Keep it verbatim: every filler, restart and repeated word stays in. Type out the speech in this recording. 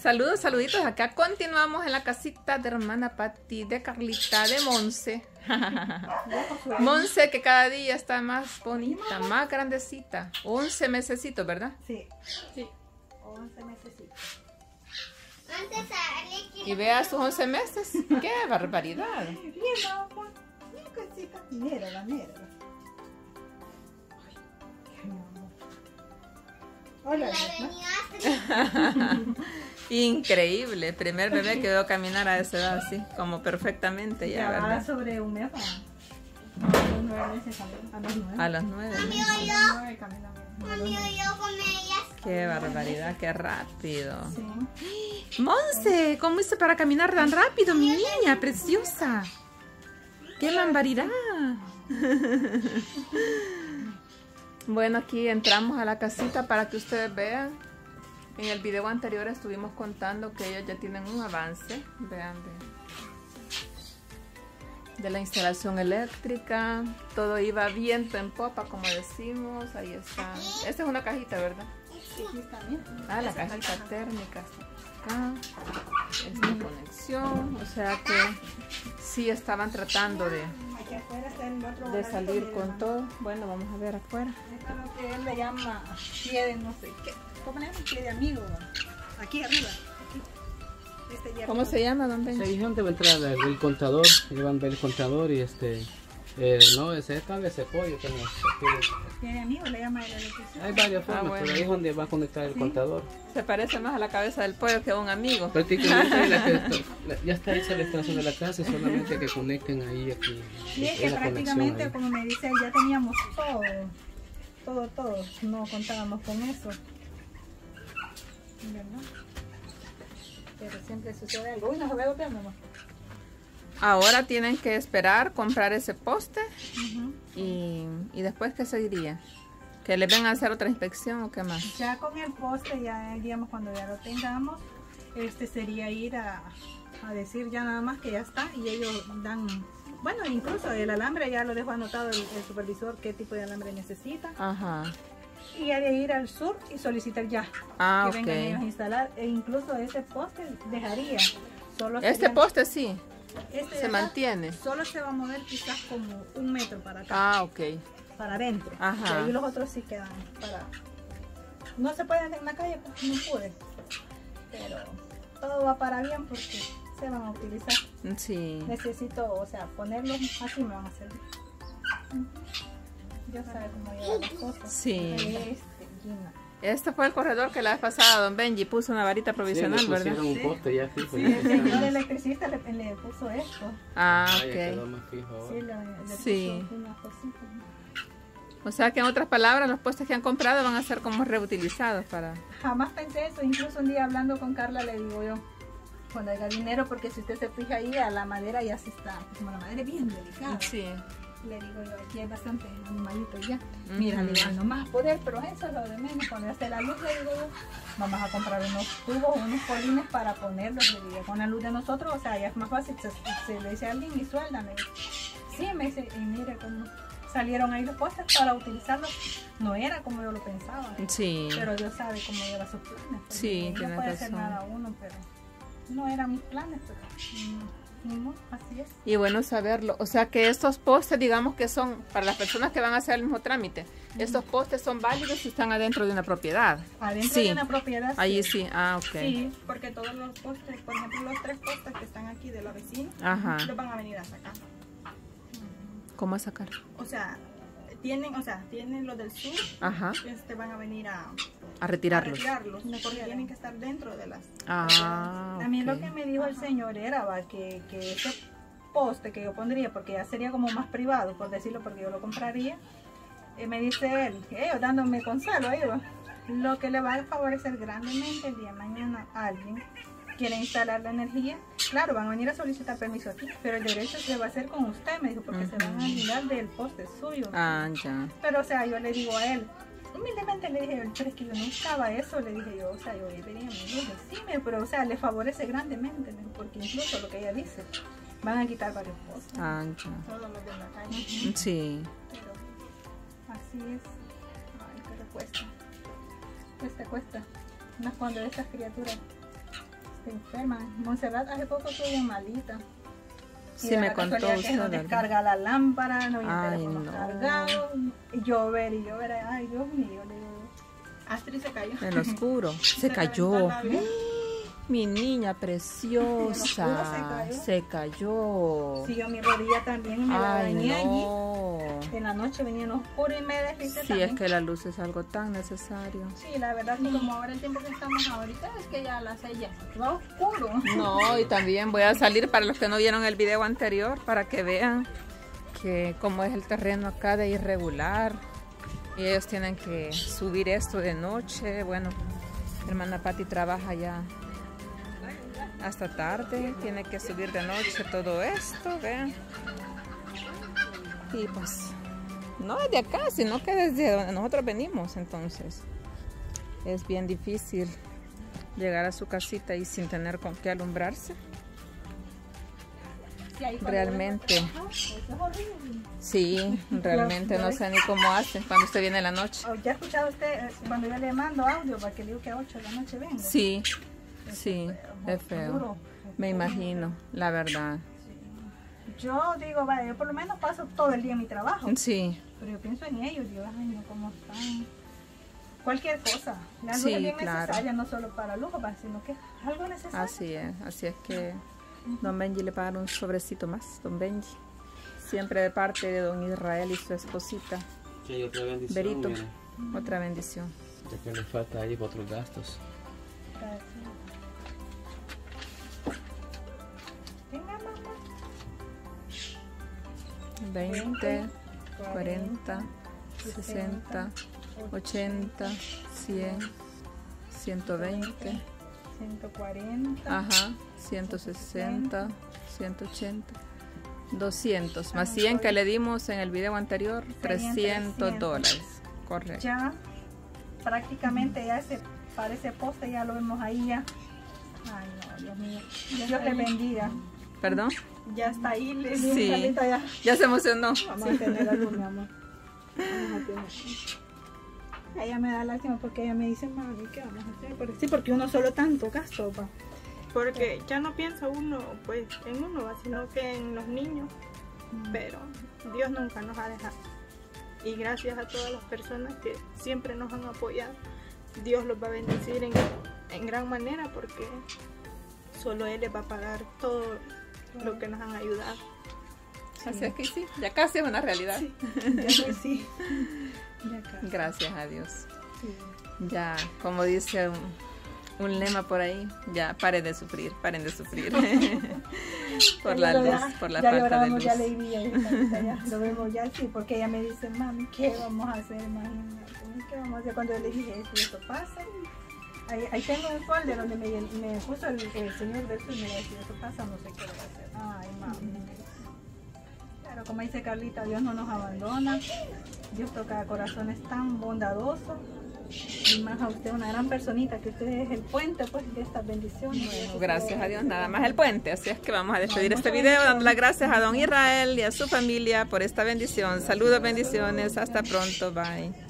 Saludos, saluditos. Acá continuamos en la casita de hermana Pati, de Carlita, de Monse. Monse, que cada día está más bonita, más grandecita. once mesecitos, ¿verdad? Sí. Sí. once mesecitos. Y vea sus once meses. ¡Qué barbaridad! Bien, mamá. Mira, cosita. Mírala, mírala. Hola. Increíble. Primer bebé que veo caminar a esa edad así, como perfectamente ya, Ya va ¿verdad? sobre un mes. A los nueve meses camina. A los nueve. A los nueve. A los nueve camina. Qué barbaridad, qué rápido. Sí. Monse, ¿cómo hice para caminar tan rápido, mi niña preciosa? ¡Qué barbaridad! Bueno, aquí entramos a la casita para que ustedes vean. En el video anterior estuvimos contando que ellos ya tienen un avance. Vean, de, de la instalación eléctrica. Todo iba viento en popa, como decimos. Ahí está. Esta es una cajita, ¿verdad? Aquí está bien. Ah, la cajita térmica está acá. Esta conexión. O sea que sí estaban tratando de, Aquí afuera está el otro de salir de- con todo. Bueno, vamos a ver afuera. Esto es lo que él le llama pie de no sé qué. ¿Cómo le llaman? Pie de amigo. Aquí arriba. Aquí. Este hierro. ¿Cómo se llama, don Se Benji? dijeron que va a entrar el, el contador, que van a ver el contador y este, eh, no, ese es tal vez ese pollo que nos Pie de amigo le llama el electricista. hay varias formas, Ah, bueno. pero ahí es donde va a conectar el Sí. contador. Se parece más a la cabeza del pollo que a un amigo. Prácticamente la que está- la- ya está hecha la instalación de la casa, solamente que conecten ahí aquí. Sí, es es que la conexión prácticamente, ahí. como me dice él, ya teníamos todo. Todo, todo. No contábamos con eso. ¿Verdad? Pero siempre sucede algo. Uy, no se ve golpeando, mamá. Ahora tienen que esperar, comprar ese poste Ujú. y, y después, ¿qué se diría? ¿Que les vengan a hacer otra inspección o qué más? Ya con el poste, ya digamos cuando ya lo tengamos, este sería ir a, a decir ya nada más que ya está y ellos dan, bueno, incluso el alambre ya lo dejó anotado el, el supervisor qué tipo de alambre necesita Ajá. y hay de ir al sur y solicitar ya Ah, que vengan ellos a ok. instalar e incluso ese poste dejaría. Solo Este serían- poste sí, este de se acá mantiene. Solo se va a mover quizás como un metro para acá, Ah, ok. para adentro. Ajá. Y ahí los otros sí quedan para... No se pueden en la calle, pues no pude. Pero todo va para bien porque se van a utilizar. Sí. Necesito, o sea, ponerlos así me van a servir. Ya sabe cómo llevar las cosas. Sí. Este, Gina. Este fue el corredor que la vez pasada don Benji puso una varita Sí, provisional, le ¿verdad? pusieron un Sí. poste ya fijo. Sí, ya el señor está. electricista le, le puso esto. Ah, Ah, ya quedó ok. más fijo ahora. Sí, le, le Sí. puso una cosita. O sea que en otras palabras, los postes que han comprado van a ser como reutilizados para... Jamás pensé eso, incluso un día hablando con Carla le digo yo, cuando haya dinero, porque si usted se fija ahí a la madera ya se está, como la madera es bien delicada. Sí. Le digo yo, aquí hay bastantes animalitos ya. Ujú. Mira, le digo, no más poder, pero eso es lo de menos. Cuando ya esté la luz, le digo yo, vamos a comprar unos tubos, unos polines para ponerlos, le digo, con la luz de nosotros, o sea, ya es más fácil, se, se le dice a alguien y sueldan. Le digo. Sí, me dice, y mire cómo salieron ahí los postes para utilizarlos. No era como yo lo pensaba, Sí. pero Dios sabe cómo lleva sus planes. pues, Sí, no tienes puede hacer razón. nada uno, pero no eran mis planes, pero mm, ni modo, así es. Y bueno saberlo. O sea que estos postes, digamos que son, para las personas que van a hacer el mismo trámite, estos postes son válidos si están adentro de una propiedad. Adentro Sí. de una propiedad. Allí sí. Ah, ok. Sí, porque todos los postes, por ejemplo, los tres postes que están aquí de la vecina, Ajá. los van a venir a sacar. ¿Cómo a sacar? O sea, tienen, o sea, tienen los del sur, Ajá. este, van a venir a, A a retirarlos. retirarlos, porque tienen que estar dentro de las. Ah, A mí lo ok. que me dijo el señor era va, que, que ese poste que yo pondría, porque ya sería como más privado, por decirlo, porque yo lo compraría, eh, me dice él, ellos dándome consuelo, ahí va, lo que le va a favorecer grandemente el día de mañana a alguien quiere instalar la energía, claro, van a venir a solicitar permiso aquí, pero el derecho se va a hacer con usted, me dijo, porque se van a olvidar del poste suyo. Ah, ya. Pero, o sea, yo le digo a él, humildemente le dije, pero es que yo no buscaba eso, le dije yo, o sea, yo vería mi luz, sí, me, pero, o sea, le favorece grandemente, me dijo, porque incluso lo que ella dice, van a quitar varios postes, Ah, ya. todos los de la calle, Sí. pero así es, ay, pero cuesta, cuesta, cuesta, más cuando estas criaturas se enferma. Montserrat hace poco estuvo bien malita. Sí, me contó usted. usted, No ¿verdad? descarga la lámpara, no viene el Ay, teléfono no. cargado, y llover y llover. Ay, Dios mío, le digo. Astrid se cayó. En lo oscuro. Se le cayó. reventó el labio. Mi niña preciosa. se cayó. Se cayó. Sí, yo mi rodilla también me la Ay, dañé allí. no. En la noche venía en oscuro y me deslizé Sí, también. es que la luz es algo tan necesario. Sí, la verdad que como ahora el tiempo que estamos ahorita es que ya a las seis ya va oscuro. No, y también voy a salir para los que no vieron el video anterior para que vean que cómo es el terreno acá de irregular. Y ellos tienen que subir esto de noche. Bueno, hermana Patti trabaja ya hasta tarde, tiene que subir de noche todo esto, vean. Y pues no es de acá, sino que desde donde nosotros venimos, entonces es bien difícil llegar a su casita y sin tener con qué alumbrarse. Sí, ahí cuando Realmente. yo trabajo, eso es horrible. Sí, realmente no sé ni cómo hacen cuando usted viene en la noche. Oh, ¿ya ha escuchado usted eh, cuando yo le mando audio para que le digo que a ocho de la noche venga? Sí, sí, es feo. Duro. Me imagino, la verdad. Yo digo, vaya, yo por lo menos paso todo el día en mi trabajo. Sí, Pero yo pienso en ellos, digo, ay, no, cómo están. Cualquier cosa. La luz Sí, es bien claro. necesaria, no solo para lujo, sino que es algo necesario. así es. Así es que don Benji le paga un sobrecito más, don Benji. Siempre de parte de don Israel y su esposita. Que hay otra bendición, Berito, mire, otra bendición. ya que le falta ahí para otros gastos. Gracias. Venga, mamá. veinte, cuarenta, sesenta, ochenta, cien, ciento veinte, ciento cuarenta. ajá, ciento sesenta, ciento ochenta, doscientos, más cien que le dimos en el video anterior, trescientos dólares. Correcto. Ya prácticamente ya ese, para ese poste ya lo vemos ahí ya. Ay no, Dios mío. Dios le bendiga. ¿Perdón? Ya está ahí, le Sí. digo, Carlita, ya. Ya se emocionó. Vamos a tener algo, mi amor. Vamos a tener. Ella me da lástima porque ella me dice, mami, ¿qué vamos a hacer? Porque, sí, porque uno solo tanto gasto, pa. Porque ya no piensa uno pues en uno, ¿va? Sino que en los niños. Pero Dios nunca nos ha dejado. Y gracias a todas las personas que siempre nos han apoyado, Dios los va a bendecir en, en gran manera porque solo Él les va a pagar todo lo que nos han ayudado. Así es que sí, ya casi es una realidad. Sí, ya pues sí. Ya casi. Gracias a Dios. Sí. Ya, como dice un, un lema por ahí, ya paren de sufrir, paren de sufrir. por la Ya luz, llora- por la ya falta de llorábamos luz. de alegría, ya, Carlita, ya lo vemos ya sí, porque ella me dice, mami, ¿qué vamos a hacer? Imagínate, ¿qué vamos a hacer? Cuando yo le dije, si esto pasa, ahí, ahí tengo un folder donde me, me puso el, el señor del sur y me decía, si esto pasa, no sé qué voy a hacer. Ay, mami. Pero como dice Carlita, Dios no nos abandona, Dios toca corazones tan bondadosos. Y más a usted, una gran personita, que usted es el puente pues de estas bendiciones. Bueno, gracias a Dios, nada más el puente. Así es que vamos a despedir este video dando las gracias a don Israel y a su familia por esta bendición. Saludos, bendiciones, hasta pronto, bye.